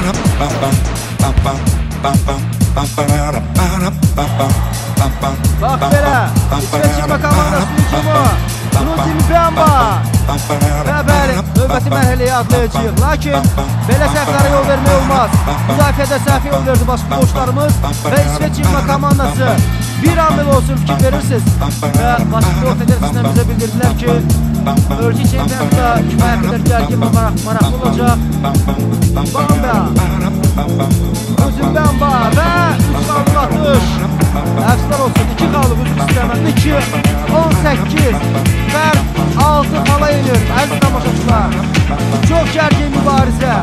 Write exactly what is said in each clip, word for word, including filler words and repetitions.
Bak belə, İsveçin komandasının hücumu Brunzim Bamba və bəli, növbəti mərhələyə atlayacaq. Lakin belə səhvlərə yol vermək olmaz. Müdafiədə səhv yol verdi basketbolçularımız və İsveçin komandası bir amil olsun fikir verirsiniz. Və Basketbol Federasiyasından bizə bildirdilər ki, ölkə çempionatda kifayət qədər gərgin və maraqlı olacaq. Bamba, Brunzim Bamba və üç qalıq atış. Əfslər olsun, iki qalıq üzük istəməndə iki on səkkiz fərq altı xala yenir. Əziz tamaşaçılar, çox gərgin mübarizə.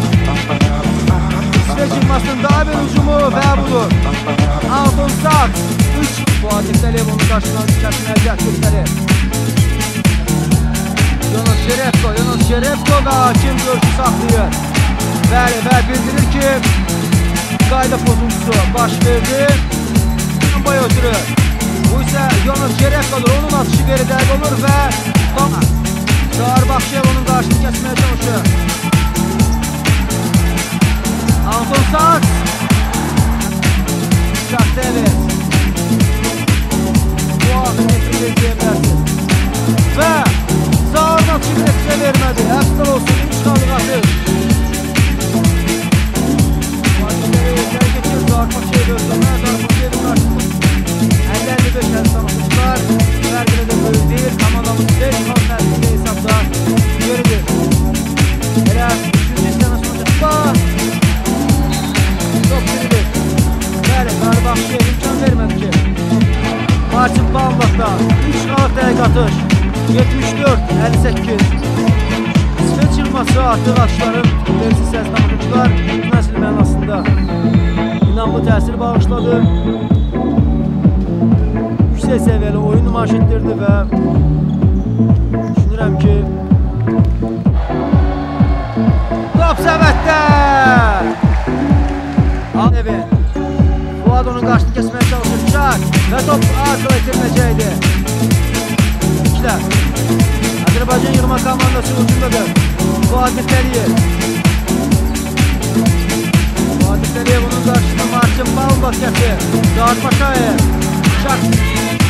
İsveç yılmasının daha bir hücumu və budur. Anton Saks üç Fuat Əliyev onun qarşısından dikəsini əlcət göstərir. Yonas Şerefko, Yonas Şerefko da kim görüşü saxlayır. Bəli, və bildirir ki, qayda pozuntusu baş verdi. Boy ötürü. Bu isə Yonas Şerefko'dur. Onun atışı geri dəqiq olur və Çağır Baxşev onun qarşını kəsməyə çalışır. Anton Saks Çak Davis Bu anı netice izleyebilirsiniz. Və Çağırın atışı netice vermədi. Əfslər olsun. üç qalıq atış. Çağır Baxşev özləmə. Çağır Baxşev'in qarşısında əlli beş əziz anlaşıqlar, fərqinə də böyük deyil, komandamız beş xal fərqində hesabda geridir. Elə üçüncü istəyənə sonucaqlar çox biridir. Bəli, Qarabağşıya imkan vermədi ki, Martin Bambaqda üç qalıq dəqiq atış, yetmiş dörd əlli səkkiz. İsveç yılması artıq atışların versiyası əziz anlaşıqlar nəsil mənasında inanlı təsir bağışladı. Yüksək səviyyəli oyun nümayiş etdirdi və düşünürəm ki top səvətdə Evi Fuad onun qarşını kəsməyə çalışır. Çak və top asıla itirməcəkdir. İkilər Azərbaycan yığma komandası hücumdadır. Fuad Əliyev Fuad Əliyev onun qarşısında Martin Bambaq kəsir. Çağır Başayev Çak